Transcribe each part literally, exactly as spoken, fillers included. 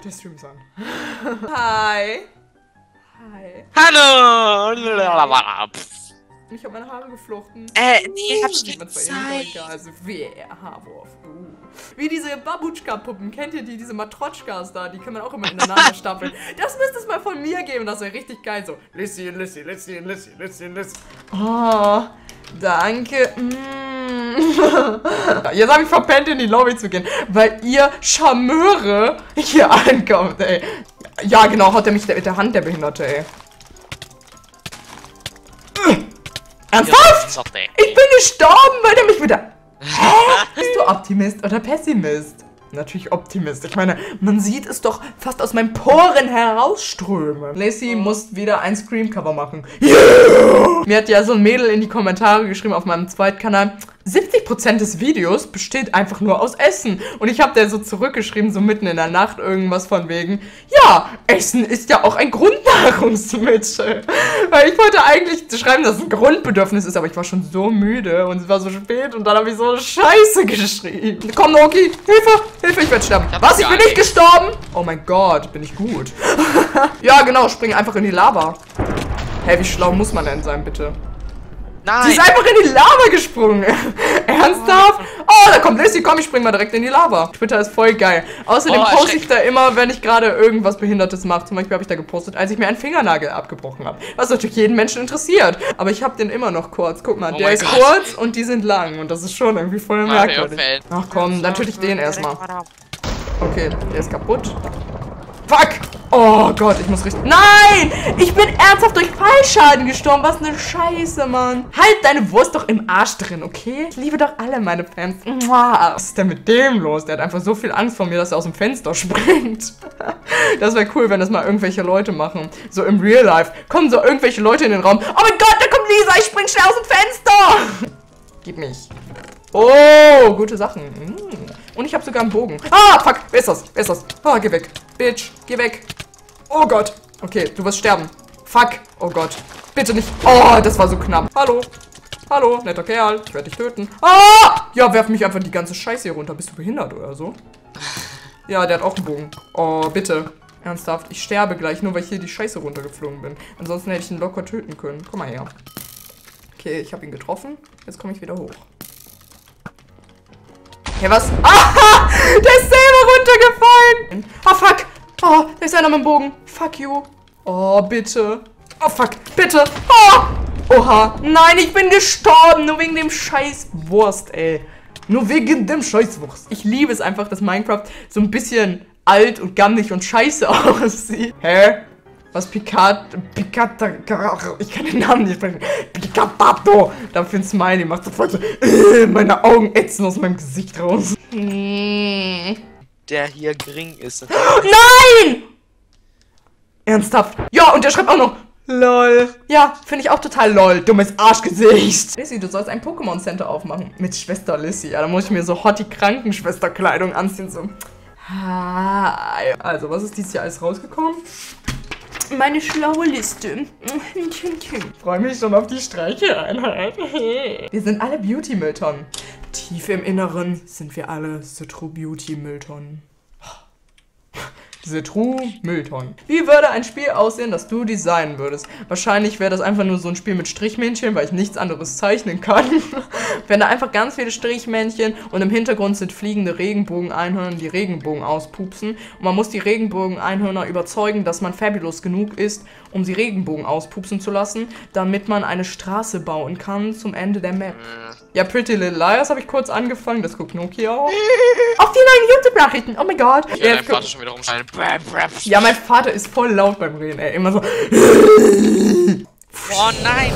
Der Stream ist an. Hi. Hi. Hallo! Ich habe meine Haare geflochten. Äh, nee, hab ich Sieht keine man zwar eh nicht, Zeit. also wer Haarwurf. Uh. Wie diese Babutschka-Puppen. Kennt ihr die, diese Matrotschkas da? Die kann man auch immer ineinander stapeln. Das müsste es mal von mir geben. Das wäre richtig geil. So, Lissy, Lissy, Lissy, Lissy, Lissy, Lissy. Oh, danke. Mm. Jetzt habe ich verpennt, in die Lobby zu gehen, weil ihr Charmeure hier ankommt, ey. Ja, genau, haut er mich mit der Hand, der Behinderte, ey. Ernsthaft? Ich bin gestorben, weil der mich wieder... Hä? Bist du Optimist oder Pessimist? Natürlich Optimist. Ich meine, man sieht es doch fast aus meinen Poren herausströmen. Lacey muss wieder ein Scream-Cover machen. Yeah! Mir hat ja so ein Mädel in die Kommentare geschrieben auf meinem Zweitkanal, siebzig Prozent des Videos besteht einfach nur aus Essen. Und ich habe der so zurückgeschrieben, so mitten in der Nacht, irgendwas von wegen, ja, Essen ist ja auch ein Grundnahrungsmittel. Weil ich wollte eigentlich schreiben, dass es ein Grundbedürfnis ist, aber ich war schon so müde und es war so spät und dann habe ich so Scheiße geschrieben. Komm, Noki, Hilfe, Hilfe, ich werde sterben. Was, ich bin nicht gestorben? Oh mein Gott, bin ich gut. Ja, genau, spring einfach in die Lava. Hä, wie schlau muss man denn sein, bitte? Nein! Sie ist einfach in die Lava gesprungen. Ernsthaft? Oh, da kommt Lissy. Komm, ich spring mal direkt in die Lava. Twitter ist voll geil. Außerdem oh, poste ich da immer, wenn ich gerade irgendwas Behindertes mache. Zum Beispiel habe ich da gepostet, als ich mir einen Fingernagel abgebrochen habe. Was natürlich jeden Menschen interessiert. Aber ich habe den immer noch kurz. Guck mal, oh der ist Gott. kurz und die sind lang. Und das ist schon irgendwie voll merkwürdig. Ach komm, natürlich den erstmal. Okay, der ist kaputt. Fuck! Oh Gott, ich muss richtig... Nein! Ich bin ernsthaft durch Fallschaden gestorben. Was eine Scheiße, Mann. Halt deine Wurst doch im Arsch drin, okay? Ich liebe doch alle meine Fans. Was ist denn mit dem los? Der hat einfach so viel Angst vor mir, dass er aus dem Fenster springt. Das wäre cool, wenn das mal irgendwelche Leute machen. So im Real Life. Kommen so irgendwelche Leute in den Raum. Oh mein Gott, da kommt Lisa. Ich spring schnell aus dem Fenster. Gib mich. Oh, gute Sachen. Mm. Und ich habe sogar einen Bogen. Ah, fuck. Wer ist das? Wer ist das? Ah, geh weg. Bitch, geh weg. Oh Gott. Okay, du wirst sterben. Fuck. Oh Gott. Bitte nicht. Oh, das war so knapp. Hallo. Hallo, netter Kerl. Ich werde dich töten. Ah! Ja, werf mich einfach die ganze Scheiße hier runter. Bist du behindert oder so? Ja, der hat auch einen Bogen. Oh, bitte. Ernsthaft. Ich sterbe gleich, nur weil ich hier die Scheiße runtergeflogen bin. Ansonsten hätte ich ihn locker töten können. Komm mal her. Okay, ich habe ihn getroffen. Jetzt komme ich wieder hoch. Hey, was? Ah! Der ist selber runtergefallen! Ah, fuck! Oh, da ist einer mit dem Bogen. Fuck you. Oh, bitte. Oh, fuck. Bitte. Oh! Oha. Nein, ich bin gestorben. Nur wegen dem scheiß Wurst, ey. Nur wegen dem scheiß Wurst. Ich liebe es einfach, dass Minecraft so ein bisschen alt und gammelig und scheiße aussieht. Hä? Was Picat... Picat... Ich kann den Namen nicht sprechen. Picatato. Dafür ein Smiley macht sofort so... Äh, meine Augen ätzen aus meinem Gesicht raus. Der hier gering ist. Nein! Ernsthaft? Ja, und der schreibt auch noch LOL. Ja, finde ich auch total LOL. Dummes Arschgesicht. Lissy, du sollst ein Pokémon Center aufmachen. Mit Schwester Lissy. Ja, da muss ich mir so hottie Krankenschwesterkleidung anziehen. So. Hi. Also, was ist dieses Jahr alles rausgekommen? Meine schlaue Liste. Freue mich schon auf die Streicheinheit. Wir sind alle Beauty-Mülltonnen. Tief im Inneren sind wir alle The True Beauty-Mülltonnen. The True Mülltonnen. Wie würde ein Spiel aussehen, das du designen würdest? Wahrscheinlich wäre das einfach nur so ein Spiel mit Strichmännchen, weil ich nichts anderes zeichnen kann. Wenn da einfach ganz viele Strichmännchen und im Hintergrund sind fliegende Regenbogen-Einhörner, die Regenbogen auspupsen. Und man muss die Regenbogen-Einhörner überzeugen, dass man fabulous genug ist, um sie Regenbogen auspupsen zu lassen, damit man eine Straße bauen kann zum Ende der Map. Ja, Pretty Little Liars habe ich kurz angefangen, das guckt Noki auch. Auf die neuen YouTube-Nachrichten, oh mein Gott. Ja, dein Vater schon wieder rumschreien. Ja, mein Vater ist voll laut beim Reden, ey. Immer so. Oh nein!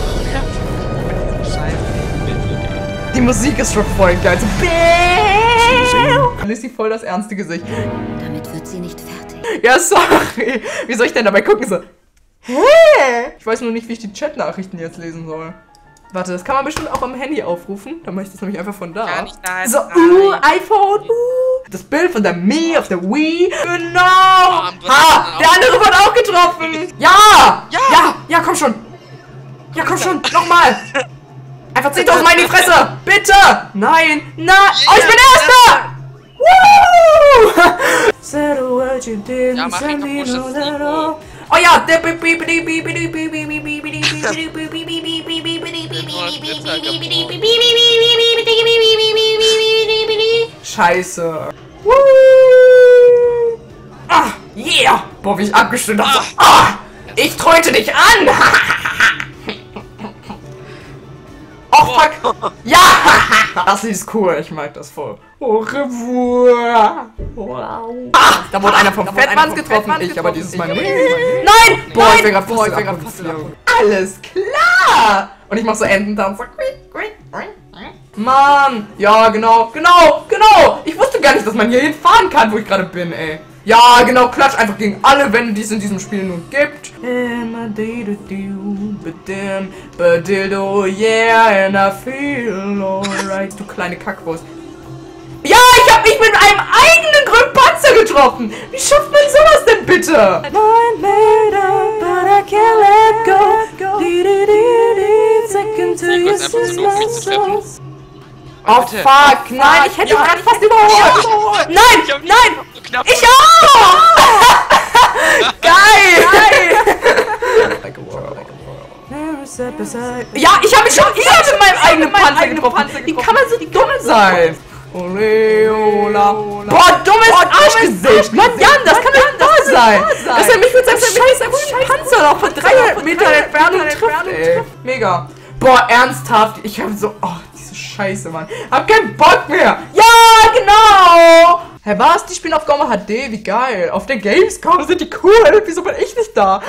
Die Musik ist schon voll geil. So, Lissy voll das ernste Gesicht. Damit wird sie nicht fertig. Ja, sorry. Wie soll ich denn dabei gucken? So. Hä? Ich weiß nur nicht, wie ich die Chat-Nachrichten jetzt lesen soll. Warte, das kann man bestimmt auch am Handy aufrufen. Dann mache ich das nämlich einfach von da. Gar nicht da. So, uh, iPhone, uh. Das Bild von der Mi auf der Wii. Genau. Ha, der andere wird auch getroffen. Ja. Ja. Ja, ja, komm schon. Ja, komm schon. Nochmal. Einfach zehntausend Mal in die Fresse. Bitte. Nein. Nein. Oh, ich bin Erster. Woo. you didn't Ja, mach send ihn me kaputt, das no ist at all. Nico. Oh ja, der Scheiße. Ah, yeah. Boah, wie ich abgestimmt habe. Ah, ich tröte dich an. Oh, fuck. Ja. Das ist cool. Ich mag das voll. Au revoir. Ah, da wurde einer vom Fettmanns getroffen. Ich, aber dieses Mal. Nein. Boah, ich bin gerade fast in Abgrund. Alles klar. Und ich mach so Ententanz. Mann. Ja, genau. Genau. Genau. Ich wusste gar nicht, dass man hier hinfahren kann, wo ich gerade bin, ey. Ja, genau, klatsch einfach gegen alle Wände, die es in diesem Spiel nun gibt. Yeah, and I feel alright. Du kleine Kackwurst. Ja, ich hab mich mit einem eigenen grünen Panzer getroffen. Wie schafft man sowas denn bitte? Oh fuck, nein, ich hätte gerade fast überholt. Nein, nein, ich auch. Geil. Ja, ich habe mich schon hier mit meinem eigenen Panzer getroffen. Wie kann man so dumm sein? Oleola. Boah, dummes Arschgesicht. Mann, Jan, das kann doch nicht wahr sein. Dass er mich mit seinem scheiß Panzer noch von dreihundert Metern Entfernung trifft, ey. Mega. Boah, ernsthaft. Ich habe so... Oh, diese Scheiße, Mann. Hab keinen Bock mehr. Ja, genau. Hä, was? Die spielen auf Goma H D? Wie geil. Auf der Gamescom sind die cool. Wieso bin ich nicht da?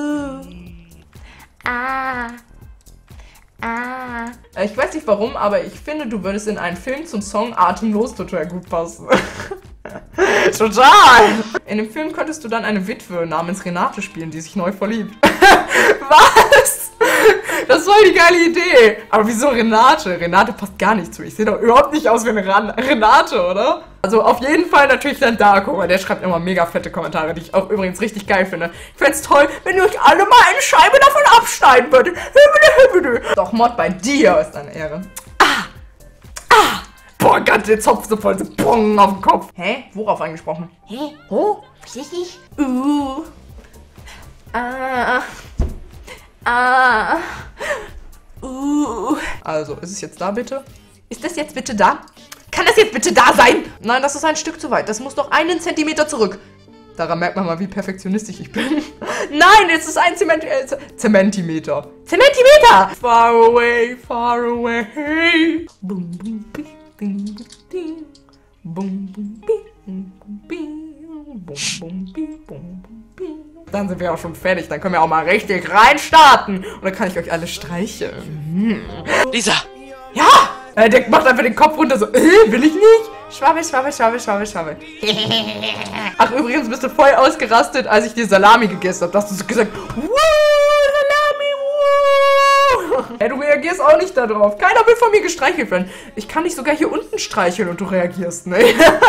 Ah. Ah. Ich weiß nicht warum, aber ich finde, du würdest in einen Film zum Song Atemlos total gut passen. Total! In dem Film könntest du dann eine Witwe namens Renate spielen, die sich neu verliebt. Was? Das war die geile Idee. Aber wieso Renate? Renate passt gar nicht zu. Ich sehe doch überhaupt nicht aus wie eine Ran Renate, oder? Also auf jeden Fall natürlich dann Darko, weil der schreibt immer mega fette Kommentare, die ich auch übrigens richtig geil finde. Ich fände es toll, wenn ihr euch alle mal eine Scheibe davon abschneiden würdet. Doch, Mod, bei dir ist eine Ehre. Ah! Ah! Boah, ganze Zopf so voll so Bong auf dem Kopf. Hä? Worauf angesprochen? Hä? Oh? Was ist ich? Uh. Ah. Ah. Uh. Also, ist es jetzt da bitte? Ist das jetzt bitte da? Kann das jetzt bitte da sein? Nein, das ist ein Stück zu weit. Das muss noch einen Zentimeter zurück. Daran merkt man mal, wie perfektionistisch ich bin. Nein, es ist ein Zement äh, Zementimeter. Zementimeter! Far away, far away. Boom, boom, bing, bing, bing. Boom, boom, bing, bing, boom, boom, bing, boom, bing. Dann sind wir auch schon fertig. Dann können wir auch mal richtig reinstarten. Und dann kann ich euch alle streicheln. Hm. Lisa! Ja! Äh, der macht einfach den Kopf runter so, äh, will ich nicht? Schwabbel, schwabbel, schwabbel, schwabbel, schwabbel. Ach, übrigens bist du voll ausgerastet, als ich dir Salami gegessen habe. Da hast du so gesagt, wuh, Salami, wuh. Hey, du reagierst auch nicht darauf. Keiner will von mir gestreichelt werden. Ich kann dich sogar hier unten streicheln und du reagierst, ne?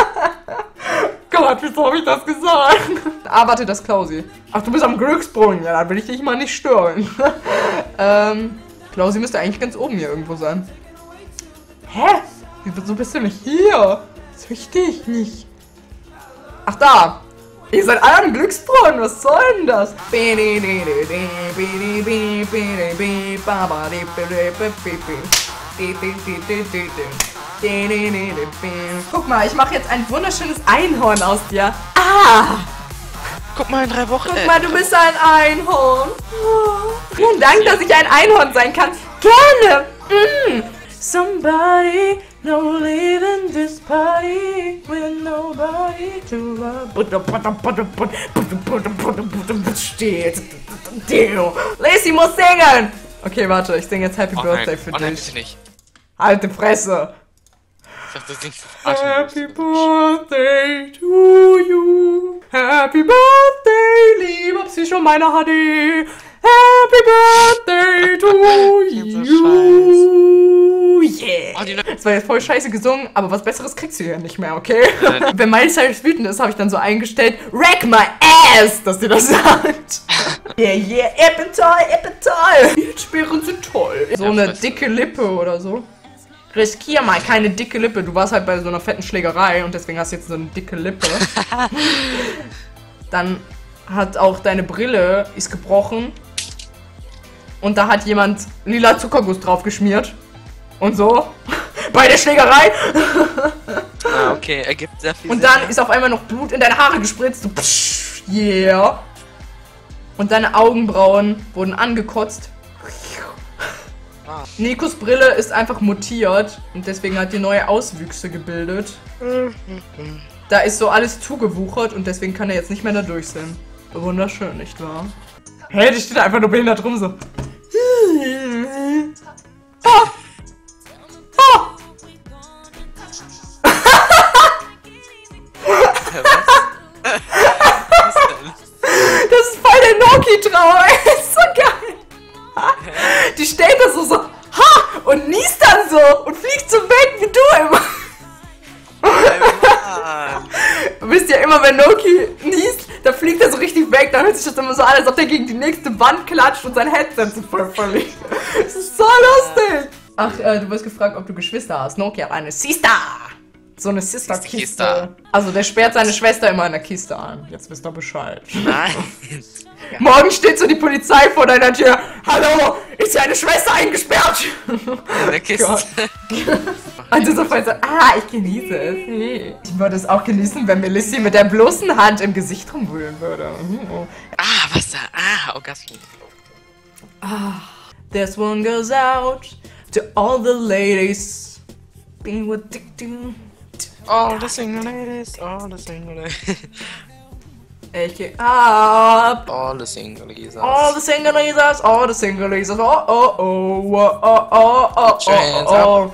Gott, wieso habe ich das gesagt? Ah, warte, das ist Klausi. Ach, du bist am Glücksbrunnen. Ja, dann will ich dich mal nicht stören. ähm, Klausi müsste eigentlich ganz oben hier irgendwo sein. Hä? Wieso bist du nicht hier? Das verstehe ich nicht. Ach, da. Ihr seid alle am Glücksbrunnen. Was soll denn das? Guck mal, ich mache jetzt ein wunderschönes Einhorn aus dir. Ah! Guck mal, in drei Wochen. Guck mal, du bist ein Einhorn. Oh. Vielen Dank, dass ich ein Einhorn sein kann. Gerne. Mm. Somebody, no leaving this party with nobody to love. Lacey muss singen. Okay, warte, ich singe jetzt Happy oh, Birthday nein. für oh, dich. Nein, bitte nicht. Halt die Fresse. Ich dachte, das Ding Happy Birthday to you. Happy Birthday, lieber Psycho meiner H D. Happy Birthday to you. Yeah. Das war jetzt voll scheiße gesungen, aber was Besseres kriegst du ja nicht mehr, okay? Wenn Miley Cyrus wütend ist, habe ich dann so eingestellt, wreck my ass, dass dir das sagt. Yeah, yeah, ich bin toll, ich bin toll. Die Hitsperren sind toll. So eine dicke Lippe oder so. Riskier mal keine dicke Lippe. Du warst halt bei so einer fetten Schlägerei und deswegen hast du jetzt so eine dicke Lippe. dann hat auch deine Brille ist gebrochen. Und da hat jemand lila Zuckerguss drauf geschmiert. Und so. Bei der Schlägerei. Ah, okay, ergibt sehr viel Und dann Sinn, ist auf einmal noch Blut in deine Haare gespritzt. So, psch, yeah. Und deine Augenbrauen wurden angekotzt. Ah. Nikos Brille ist einfach mutiert. Und deswegen hat die neue Auswüchse gebildet. Da ist so alles zugewuchert. Und deswegen kann er jetzt nicht mehr da durchsehen. Wunderschön, nicht wahr? Hä, hey, die steht einfach nur behindert rum so. Oh. Oh. Das ist voll der Noki-Trauer, ist so geil. Die steht da so, so, ha, und niest dann so und fliegt so weg wie du immer. Wisst ihr, immer wenn Noki niest, dann fliegt er so richtig weg, dann hört sich das immer so an, als ob der gegen die nächste Wand klatscht und sein Headset so voll verliert. Das ist so lustig. Ach, äh, du wirst gefragt, ob du Geschwister hast. Noki hat eine Sister. So eine Sister-Kiste. Also der sperrt seine Schwester immer in der Kiste an. Jetzt wisst ihr Bescheid. Nein. Morgen steht so die Polizei vor deiner Tür. Hallo, ist deine Schwester eingesperrt? In der Kiste. Und du so voll so, ah, ich genieße es. Ich würde es auch genießen, wenn Melissy mit der bloßen Hand im Gesicht rumwühlen würde. Ah, was da? Ah, Orgasmus. Ah, this one goes out to all the ladies. Being with all the single ladies, all the single ladies. Ich geh ab. All the single ladies. All the single ladies, all the single ladies. Oh, oh, oh, oh, oh, oh, oh, oh, oh.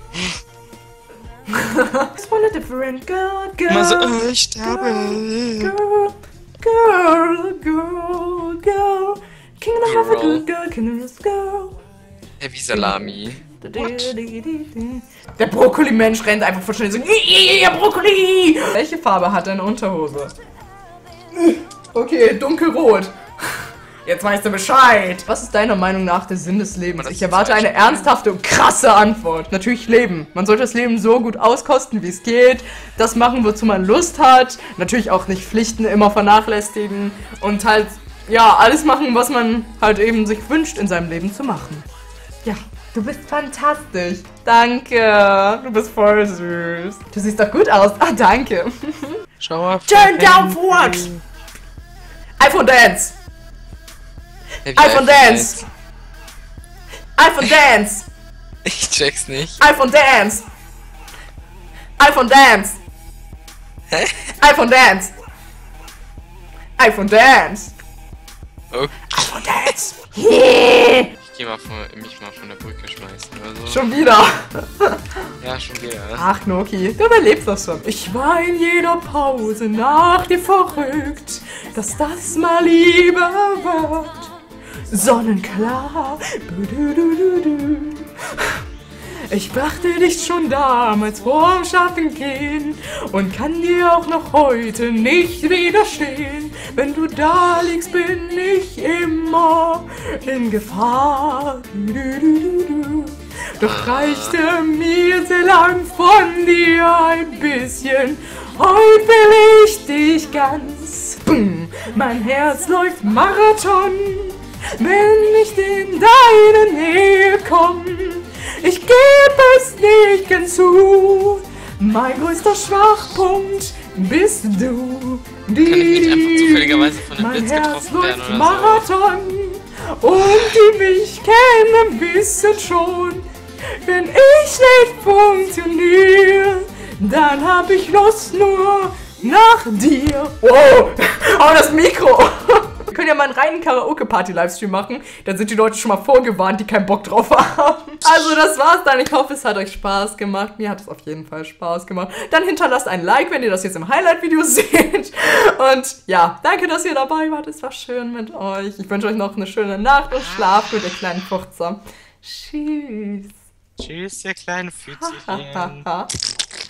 Just want a different girl, girl. Mal so, oh, ich sterbe. Girl, girl, girl, girl. Can I have a good girl, can I just girl? Heavy Salami. What? Der Brokkoli-Mensch rennt einfach vor schnell so, ja, Brokkoli! Welche Farbe hat deine Unterhose? Okay, dunkelrot. Jetzt weißt du Bescheid. Was ist deiner Meinung nach der Sinn des Lebens? Ich erwarte eine ernsthafte und krasse Antwort. Natürlich Leben. Man sollte das Leben so gut auskosten, wie es geht. Das machen, wozu man Lust hat. Natürlich auch nicht Pflichten immer vernachlässigen. Und halt, ja, alles machen, was man halt eben sich wünscht in seinem Leben zu machen. Ja, du bist fantastisch. Danke. Du bist voll süß. Du siehst doch gut aus. Ah, danke. Schau mal. Turn down for what? iPhone Dance. iPhone Dance! iPhone Dance! Ich check's nicht. iPhone Dance! iPhone Dance! Hä? iPhone Dance! iPhone Dance! Okay. iPhone Dance! Yeah. Ich geh mal von, mich mal von der Brücke schmeißen oder so. Schon wieder! Ja, schon wieder. Ach, Noki, du überlebst das schon. Ich war in jeder Pause nach dir verrückt, dass das mal Liebe wird. Sonnenklar. Ich brachte dich schon damals vorm Schaffengehen und kann dir auch noch heute nicht widerstehen. Wenn du da liegst, bin ich immer in Gefahr. Doch reichte mir sehr lang von dir ein bisschen. Heute will ich dich ganz. Mein Herz läuft Marathon. Wenn ich in deine Nähe komm, ich gebe es nicht gern zu. Mein größter Schwachpunkt bist du. Die, Kann ich nicht einfach zufälligerweise von einem Blitz getroffen werden oder Marathon. So? Und die mich kennen, wissen schon, wenn ich nicht funktioniere, dann hab ich Lust nur nach dir. Wow, aber das Mikro. Wir können ja mal einen reinen Karaoke-Party-Livestream machen. Dann sind die Leute schon mal vorgewarnt, die keinen Bock drauf haben. Also das war's dann. Ich hoffe, es hat euch Spaß gemacht. Mir hat es auf jeden Fall Spaß gemacht. Dann hinterlasst ein Like, wenn ihr das jetzt im Highlight-Video seht. Und ja, danke, dass ihr dabei wart. Es war schön mit euch. Ich wünsche euch noch eine schöne Nacht und schlaft gut, ihr kleinen Furzer. Tschüss. Tschüss, ihr kleinen Füßchen.